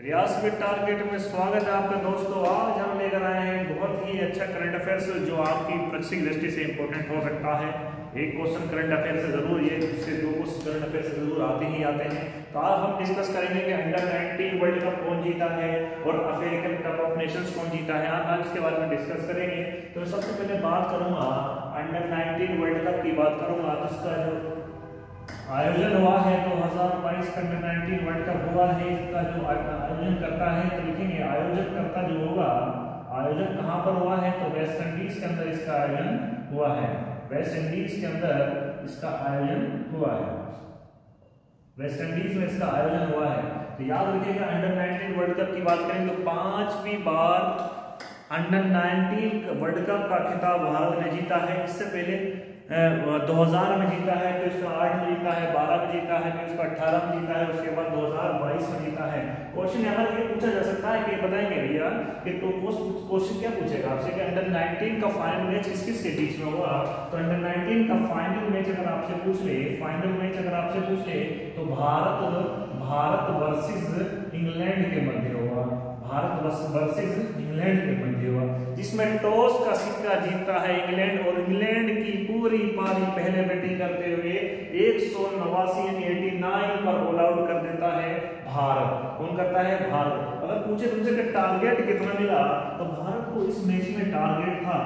Riyaz with target में स्वागत है आपका दोस्तों। आज हम लेकर आए हैं बहुत ही अच्छा करंट अफेयर्स जो आपकी प्रशिक्षक दृष्टि से इंपॉर्टेंट हो सकता है। एक क्वेश्चन करंट अफेयर से जरूर, ये इससे दो क्वेश्चन करंट अफेयर से जरूर आते ही आते हैं। तो आज हम डिस्कस करेंगे कि अंडर 19 वर्ल्ड कप कौन जीता है और अफ्रीकन कप ऑफ नेशंस कौन जीता है। आज इसके बारे में डिस्कस करेंगे। तो सबसे पहले बात करूंगा अंडर 19 वर्ल्ड कप की बात करूंगा। तो इसका जो आयोजन हुआ है 2022 का अंडर 19 वर्ल्ड कप हुआ है। इसका जो आयोजन करता है, तो लिखेंगे आयोजन करता जो होगा, आयोजन कहां पर हुआ है, तो वेस्ट इंडीज के अंदर इसका आयोजन हुआ है। वेस्ट इंडीज के अंदर इसका आयोजन हुआ है। वेस्ट इंडीज में इसका आयोजन हुआ है। तो याद रखिएगा अंडर 19 वर्ल्ड कप की बात करें तो 5वीं बार अंडर 19 वर्ल्ड कप का खिताब भारत ने जीता है। इससे पहले 2000 में जीता है, तो इसका 8 में जीता है, 12 में जीता है, फिर इसका 18 में जीता है, उसके बाद 2022 में जीता है। क्वेश्चन यहाँ ये पूछा जा सकता है कि बताएंगे भैया कि तो क्वेश्चन क्या पूछेगा आपसे कि अंडर 19 का फाइनल मैच किस किस के बीच में हुआ। तो अंडर 19 का फाइनल मैच अगर आपसे पूछ ले, फाइनल मैच अगर आपसे पूछ ले तो भारत वर्सेस इंग्लैंड के मध्य हुआ। भारत वर्सेस इंग्लैंड के मध्य हुआ, जिसमें टॉस का सिक्का जीतता है इंग्लैंड और इंग्लैंड की पूरी पारी पहले बैटिंग करते हुए 189 पर ऑल आउट कर देता है भारत। कौन करता है? भारत। अगर पूछे तुमसे कि टारगेट कितना मिला, तो भारत को इस मैच में टारगेट था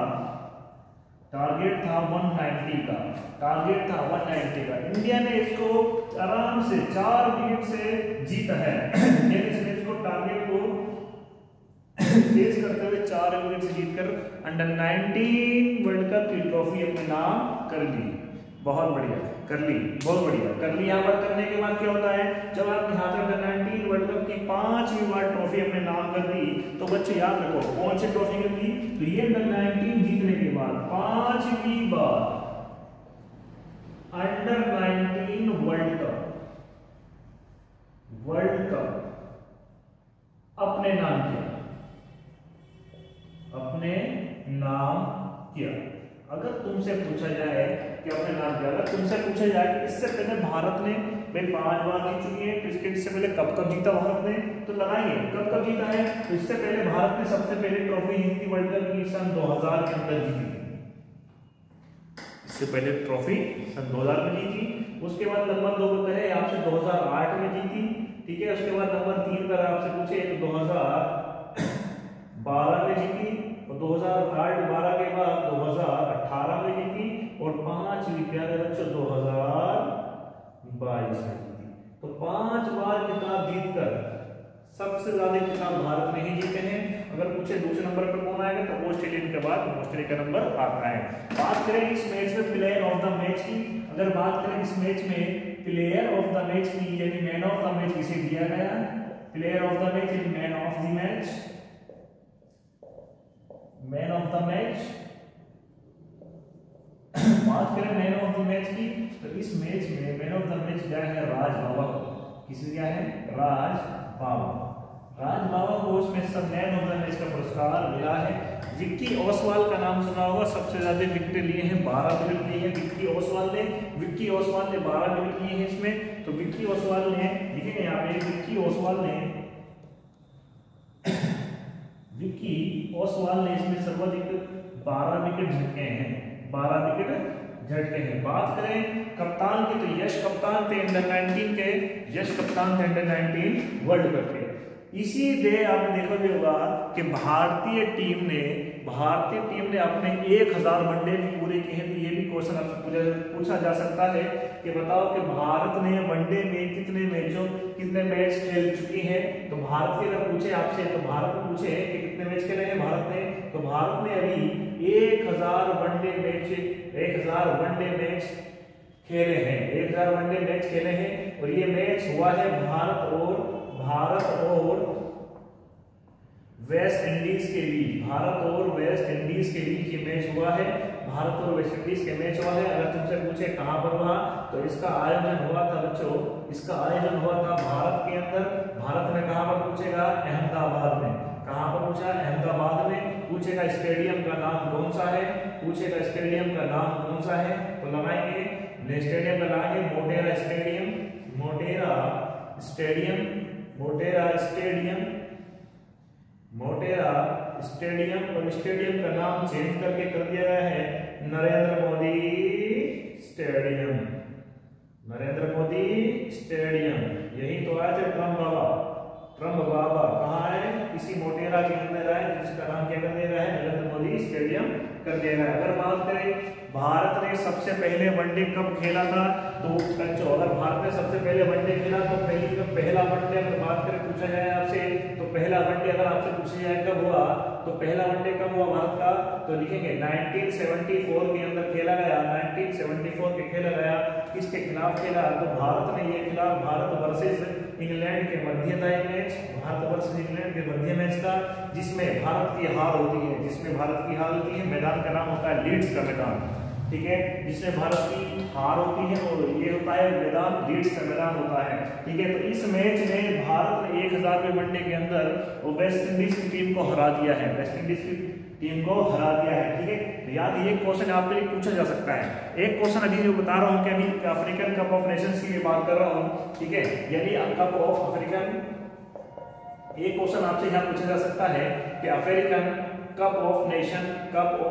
190 का। टारगेट था 190 का। इंडिया ने इसको आराम से 4 विकेट से जीता है। इंडिया ने इस मैच को टारगेट को चेस करते हुए 4 विकेट से जीतकर अंडर 19 वर्ल्ड कप की ट्रॉफी अपने नाम कर ली। बहुत बढ़िया, कर ली, बहुत बढ़िया कर ली। यहाँ पर करने के बाद क्या होता है, जब आप यहाँ पर अंडर 19 वर्ल्ड कप की 5वीं बार ट्रॉफी अपने नाम कर ली, तो बच्चे याद रखो कौन सी ट्रॉफी कर ली। तो ये अंडर 19 जीतने के बाद 5वीं बार अंडर 19 वर्ल्ड कप अपने नाम किया, अपने नाम किया। अगर तुमसे पूछा जाए कि अपने नाम किया, अगर तुमसे पूछा जाए कि इससे पहले भारत ने 5 बार जीत चुकी है, तो इससे पहले कब जीता भारत ने, तो लगाएंगे कब जीता है। तो इससे पहले भारत ने सबसे पहले ट्रॉफी जीती वर्ल्ड कप की सन 2000 के अंदर जीती। इससे पहले ट्रॉफी सन 2000 में जीती। उसके बाद नंबर 2 पर है आपसे 2008 में जीती, ठीक है। उसके बाद नंबर 3 पर आपसे पूछे तो 2012 में जीती, और 2008-12 के बाद 2018 में जीती, और 5वीं प्यारे बच्चों 2022 में जीती। तो 5 बार खिताब जीतकर सबसे ज्यादा खिताब भारत ने ही जीते हैं। अगर पूछे दूसरे नंबर पर कौन आएगा, तो ऑस्ट्रेलिया के बाद ऑस्ट्रेलिया का नंबर आता है। बात करें इस मैच में प्लेयर ऑफ द मैच की, अगर बात करें इस मैच में प्लेयर ऑफ द मैच की, यानी मैन ऑफ द मैच किसे दिया गया, प्लेयर ऑफ द मैच यानी man of the match, man of the match. बात करें मैन ऑफ द मैच की, तो इस मैच में मैन ऑफ द मैच क्या है, राज बाबा को। किसे क्या है? राज बाबा को इसमें सब मैन ऑफ द मैच का पुरस्कार मिला है। विक्की ओसवाल का नाम सुना होगा, सबसे ज्यादा विकेट लिए हैं, 12 विकेट लिए हैं विक्की ओसवाल ने 12 विकेट लिए हैं इसमें। तो विक्की ओसवाल ने, लिखेंगे यहाँ पे, विक्की ओसवाल ने इसमें सर्वाधिक 12 विकेट झटके हैं, 12 विकेट झटके हैं। बात करें कप्तान की, तो यश कप्तान थे अंडर 19 के, यश कप्तान थे अंडर 19 वर्ल्ड कप के। इसी डे आपने देखा भी होगा कि भारतीय टीम ने अपने 1000 वनडे भी पूरे किए हैं। तो ये भी क्वेश्चन आपसे पूछा जा सकता है कि बताओ कि भारत ने वनडे में कितने मैच खेल चुकी है। तो भारत के अगर पूछे आपसे, तो भारत में पूछे कि कितने मैच खेले हैं भारत ने, तो भारत ने अभी 1000 वनडे मैच खेले हैं, 1000 वनडे मैच खेले हैं। और ये मैच हुआ है भारत और वेस्ट इंडीज के बीच, भारत और वेस्ट इंडीज के बीच ये मैच हुआ है, भारत और वेस्ट इंडीज के मैच हुआ है। अगर तुमसे पूछे कहां पर हुआ, तो इसका आयोजन हुआ था बच्चों, इसका आयोजन हुआ था भारत के अंदर। भारत में कहां पर पूछेगा? अहमदाबाद में। कहां पर पूछा? अहमदाबाद में। पूछेगा स्टेडियम का नाम कौन सा है, पूछेगा स्टेडियम का नाम कौन सा है, तो लगाएंगे स्टेडियम लगाएंगे Motera stadium, Motera stadium, Motera stadium, और स्टेडियम का नाम चेंज करके कर दिया गया है नरेंद्र मोदी स्टेडियम, नरेंद्र मोदी स्टेडियम। यही तो आया था ट्रम्प बाबा, ट्रम्प बाबा कहाँ है, इसी मोटेरा के अंदर है, जिसका नाम क्या कर दिया गया है, नरेंद्र मोदी स्टेडियम कर दिया गया है। अगर बात करें भारत ने सबसे पहले वनडे कब खेला था, तो अगर भारत ने सबसे पहले वनडे खेला तो पहला वनडे अगर बात करें पूछा जाए आपसे, तो पहला वनडे अगर आपसे पूछा जाए कब हुआ, तो पहला वनडे कब हुआ भारत का, तो लिखेंगे 1974 के अंदर खेला गया, 1974 के खेला गया। किसके खिलाफ खेला, तो भारत ने ये खेला भारत वर्सेस इंग्लैंड के मध्य था मैच, भारत वर्सेस इंग्लैंड के मध्य मैच था, जिसमें भारत की हार होती है, जिसमें भारत की हार होती है। मैदान का नाम होता है लीड्स का मैदान, ठीक है, जिसमें भारत की हार होती है, और ये होता है मैदान लीड्स का मैदान होता है, ठीक है। तो इस मैच में भारत ने 1000वें वनडे के अंदर वेस्ट इंडीज की टीम को हरा दिया है, वेस्ट इंडीज की टीम को हरा दिया है, ठीक है। तो याद ये क्वेश्चन आपके लिए पूछा जा सकता है। एक क्वेश्चन अभी जो बता रहा हूँ कि अभी अफ्रीकन कप ऑफ नेशंस की बात कर रहा हूँ, ठीक है, यानी कप ऑफ अफ्रीकन, एक क्वेश्चन आपसे यहाँ पूछा जा सकता है कि African cup of nation, cup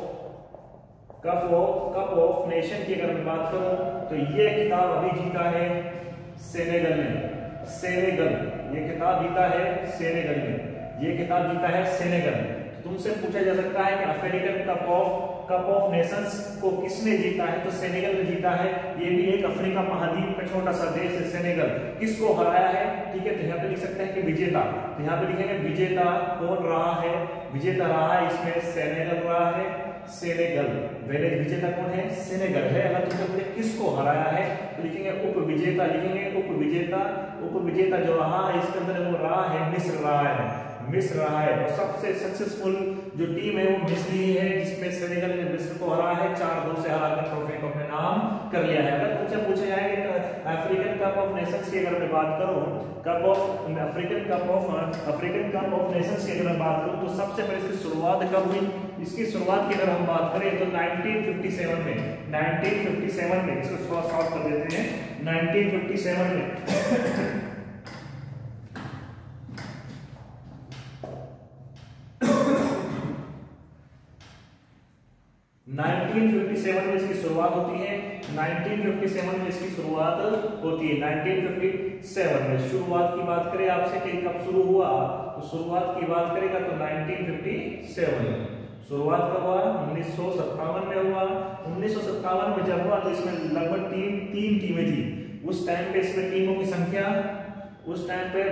of nation की अगर मैं बात करूं तो ये खिताब अभी जीता है सेनेगल ने, सेनेगल, ये खिताब जीता है सेनेगल ने, ये खिताब जीता है सेनेगल। तुमसे पूछा जा सकता है कि अफ्रीकन कप ऑफ नेशंस को किसने जीता है, तो सेनेगल ने जीता है। ये भी एक अफ्रीका महाद्वीप का छोटा सा देश है सेनेगल, किसको हराया है, ठीक है। तो यहाँ पे लिख सकते हैं कि विजेता, तो यहाँ पे लिखेंगे विजेता कौन रहा है, विजेता रहा है इसमें सेनेगल रहा है, सेनेगल, विजेता कौन है, सेनेगल है। अगर तुमसे पूछे किसको हराया है तो लिखेंगे उप विजेता, लिखेंगे उप विजेता, उप विजेता जो रहा है इसके अंदर वो रहा है मिस्र रहा है, मिस्र रहा है। और सबसे सक्सेसफुल जो टीम है वो मिस्र ही है, जिसमें सेनेगल ने मिस्र को हरा है, 4-2 से हराकर ट्रॉफी को अपने नाम कर लिया है। अगर तुमसे पूछा जाए कि अफ्रीकन कप ऑफ नेशंस की अगर मैं बात करूं, अफ्रीकन कप ऑफ नेशंस की अगर मैं बात करूं तो सबसे पहले इसकी शुरुआत कब हुई, इसकी शुरुआत की अगर हम बात करें तो 1957 में, 1957 में, इसको थोड़ा शॉर्ट कर देते हैं, 1957 में 1957 में इसकी शुरुआत होती है, 1957 में इसकी शुरुआत होती है, 1957 में। शुरुआत की बात करें आपसे कि कब शुरू हुआ, तो शुरुआत की बात करेगा तो 1957, शुरुआत कब हुआ, 1957 में हुआ। 1957 में जब हुआ तो इसमें लगभग तीन टीमें थी उस टाइम पे, इसमें टीमों की संख्या उस टाइम पे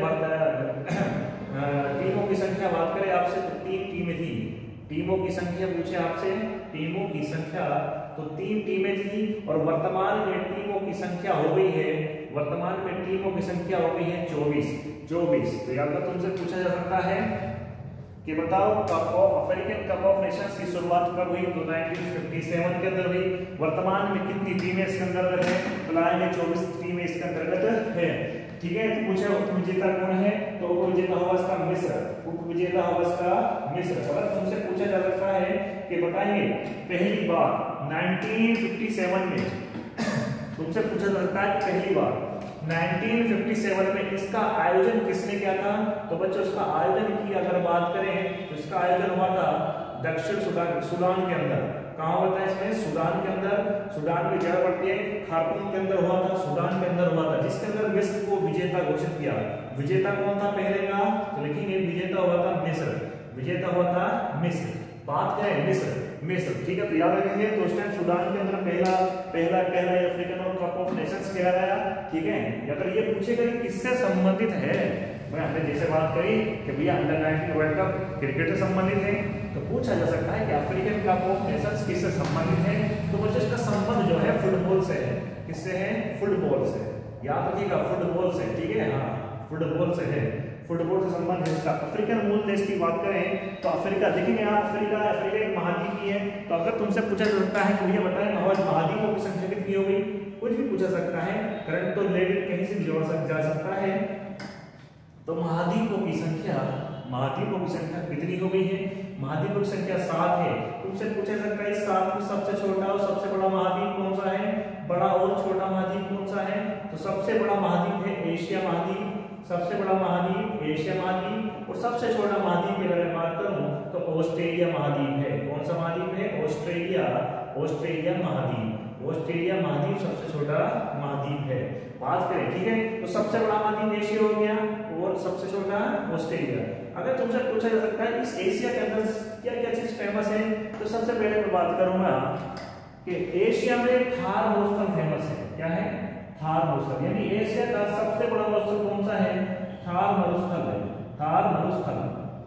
टीमों की संख्या बात करें आपसे तो 3 टीमें थी, टीमों की संख्या पूछे आपसे, टीमों की संख्या तो 3 टीमें थी, और वर्तमान में टीमों की संख्या हो गई है, वर्तमान में टीमों की संख्या हो गई है 24। तो याद कर तुमसे पूछा जा सकता है कि बताओ अफ्रीकन कप ऑफ नेशंस की शुरुआत कब हुई, तो 1957 के अंदर हुई। वर्तमान में कितनी टीमें इसके अंतर्गत है, तो लाएंगे 24 टीमें इसके अंतर्गत है, ठीक है। तो पूछा उप विजेता कौन है, तो उप विजेता होगा इसका मिस्र, उप विजेता होगा इसका मिस्र। अगर तुमसे पूछा जा सकता है कि बताइए पहली बार 1957 में, तुमसे पूछा जा सकता है कि पहली बार 1957 में इसका आयोजन किसने किया था, तो बच्चों इसका आयोजन की अगर बात करें तो इसका आयोजन हुआ था दक्षिण सूडान के अंदर। कहाँ हुआ था इसमें, सूडान के अंदर, सूडान में जगह पड़ती है, खार्तूम के अंदर हुआ था, सूडान के अंदर हुआ था, जिसके अंदर मिस्र को विजेता घोषित किया। विजेता कौन था पहले का, तो लिखेंगे विजेता हुआ था मिस्र, विजेता हुआ था मिस्र। बात करें मिस्र, ठीक है। तो याद रखेंगे तो उस टाइम सूडान के अंदर पहला अफ्रीकन कप ऑफ नेशंस खेला गया, ठीक है। अगर ये पूछेगा कि किससे संबंधित है, हमने जैसे बात करी कि भैया अंडर-19 वर्ल्ड कप क्रिकेट से संबंधित है, तो पूछा जा सकता है कि अफ्रीकन कप ऑफ नेशंस किससे संबंधित है, तो बच्चों इसका संबंध जो है फुटबॉल से है। किससे है, फुटबॉल से, याद रखिएगा फुटबॉल से, ठीक है, हाँ फुटबॉल से है, फुटबॉल से संबंध है इसका। अफ्रीकन मूल देश की बात करें तो अफ्रीका, देखेंगे आप अफ्रीका एक महाद्वीप ही है। तो अगर तुमसे पूछा जा सकता है कि भैया बताएं महाद्वीपों की संख्या कितनी हो गई, कुछ भी पूछा सकता है, करंट तो रिलेटेड कहीं से जोड़ जा सकता है। तो महाद्वीपों की संख्या कितनी हो गई है, महाद्वीपों की संख्या 7 है। तुमसे पूछा सकता है इस 7 में सबसे छोटा और सबसे बड़ा महाद्वीप कौन सा है, बड़ा और छोटा महाद्वीप कौन सा है, तो सबसे बड़ा महाद्वीप है एशिया महाद्वीप, सबसे बड़ा महाद्वीप एशिया महाद्वीप, और सबसे छोटा महाद्वीप की अगर मैं बात करूं तो ऑस्ट्रेलिया महाद्वीप है। कौन सा महाद्वीप है? ऑस्ट्रेलिया महाद्वीप। ऑस्ट्रेलिया महाद्वीप सबसे छोटा महाद्वीप है। बात करें, ठीक है, तो सबसे बड़ा महाद्वीप एशिया हो गया और सबसे छोटा ऑस्ट्रेलिया। अगर तुमसे पूछा जा सकता है इस एशिया के अंदर क्या क्या चीज फेमस है, तो सबसे पहले मैं बात करूंगा कि एशिया में थार मरुस्थल फेमस है। क्या है? थार मरुस्थल, यानी एशिया का सबसे बड़ा मरुस्थल कौन सा है? थार मरुस्थल है। थार मरुस्थल,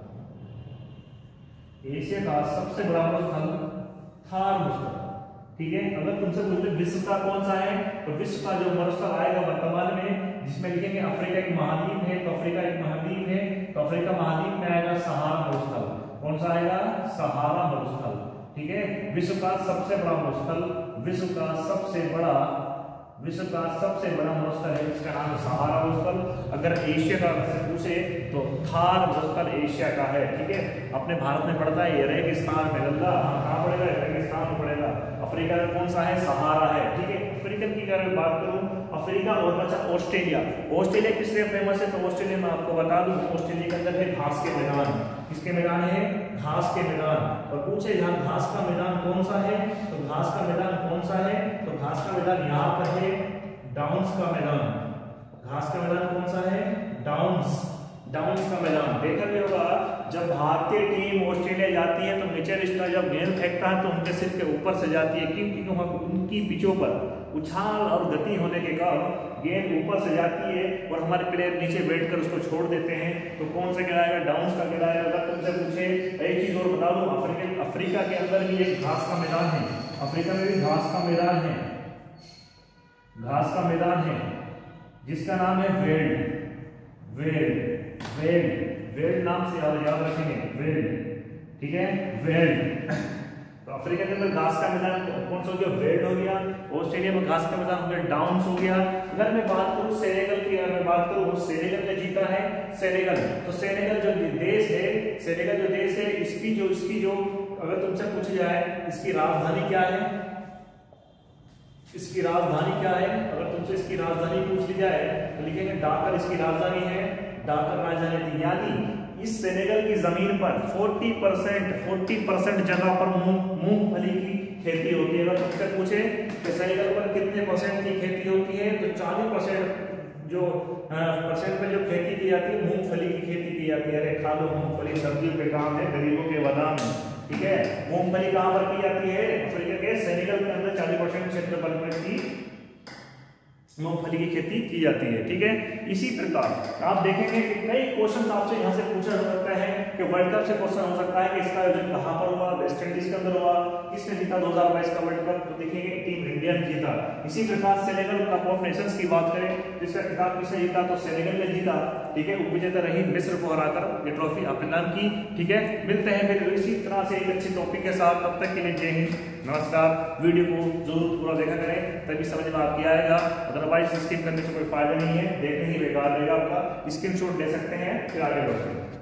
एशिया का सबसे बड़ा मरुस्थल थार मरुस्थल, ठीक है। अगर तुमसे पूछे विश्व का कौन सा है, तो विश्व का जो मरुस्थल आएगा वर्तमान में, जिसमें लिखेंगे अफ्रीका एक महाद्वीप है, तो अफ्रीका एक महाद्वीप है, तो अफ्रीका महाद्वीप में आएगा सहारा मरुस्थल। कौन सा आएगा? सहारा मरुस्थल, ठीक है। विश्व का सबसे बड़ा मरुस्थल, विश्व का सबसे बड़ा मरुस्थल है, इसका नाम सहारा मरुस्थल। अगर एशिया का पूछे तो थार मरुस्थल एशिया का है, ठीक है। अपने भारत में पड़ता है, रेगिस्तान में गल्ला, कहाँ पड़ेगा? रेगिस्तान में पड़ेगा। अफ्रीका का कौन सा है? सहारा है, ठीक है। अफ्रीकन की अगर बात करूं, अफ्रीका और बचा ऑस्ट्रेलिया। ऑस्ट्रेलिया किस लिए फेमस है? तो ऑस्ट्रेलिया में आपको बता दूं, ऑस्ट्रेलिया के अंदर है घास के मैदान। किसके मैदान है? घास के मैदान। और पूछे यहाँ घास का मैदान कौन सा है, तो घास का मैदान कौन सा है? तो घास का मैदान यहाँ पर है डाउन्स का मैदान। घास का मैदान कौन सा है? डाउन्स का मैदान। देखा भी होगा जब भारतीय टीम ऑस्ट्रेलिया जाती है तो मिचेल स्टार्क जब गेंद फेंकता है तो उनके सिर के ऊपर से जाती है, क्योंकि उनकी पिचों पर उछाल और गति होने के कारण गेंद ऊपर से जाती है और हमारे प्लेयर नीचे बैठकर उसको छोड़ देते हैं। तो कौन सा गिराएगा? डाउन्स का गिराएगा। अगर तुमसे पूछे, एक चीज और बता दूं, अफ्रीका के अंदर भी एक घास का मैदान है। अफ्रीका में भी घास का मैदान है, घास का मैदान है, जिसका नाम है वेल्ड नाम से याद रखेंगे, वेल्ड, ठीक है, वेल्ड। तो अफ्रीका के अंदर घास का मैदान कौन सा हो गया? वेल्ड हो गया। ऑस्ट्रेलिया में घास का मैदान हो गया डाउन्स हो गया। अगर मैं बात करूं सेनेगल की, अगर मैं बात करूं, सेनेगल ने जीता है। सेनेगल, तो सेनेगल जो देश है, सेनेगल जो देश है, इसकी जो अगर तुमसे पूछा जाए इसकी राजधानी क्या है, इसकी राजधानी क्या है, अगर तुमसे इसकी राजधानी पूछ ली जाए तो लिखेंगे डाकर इसकी राजधानी है, डाकर राजधानी थी। यानी इस सेनेगल की जमीन पर 40% जगह पर मूंगफली की खेती होती है। अगर तुमसे पूछे कि सेनेगल पर कितने परसेंट की खेती होती है, तो 40% जो परसेंट पे जो खेती की जाती है मूंगफली की खेती की जाती है। अरे खा लो मूंगफली, सब्जियों पे काम है, गरीबों के बादाम, ठीक है। मूंगफली कहां पर की जाती है? अफ्रीका के सेनेगल के अंदर 40% क्षेत्रफल में की मूंगफली की खेती की जाती है, ठीक है। इसी प्रकार आप देखेंगे कि कई क्वेश्चन आपसे यहाँ से पूछा जा सकता है कि वर्ल्ड कप से क्वेश्चन हो सकता है कि इसका आयोजन कहाँ पर हुआ, वेस्ट इंडीज के अंदर हुआ, किसने जीता 2022 का वर्ल्ड कप, तो देखेंगे टीम इंडिया ने जीता। इसी प्रकार सेनेगल कप ऑफ नेशंस की बात करें, जिसका खिताब किसने जीता, तो सेनेगल ने जीता, ठीक है। उपविजेता रही मिस्र को हराकर ये ट्रॉफी अपने नाम की, ठीक है। मिलते हैं फिर इसी तरह से एक अच्छी टॉपिक के साथ, तब तक के लिए जय हिंद, नमस्कार। वीडियो को जरूर पूरा देखा करें, तभी समझ में आपकी आएगा, अदरवाइज स्किप करने से कोई फायदा नहीं है, देखने ही बेकार रहेगा आपका। स्क्रीनशॉट ले सकते हैं, फिर आगे बढ़ते हैं।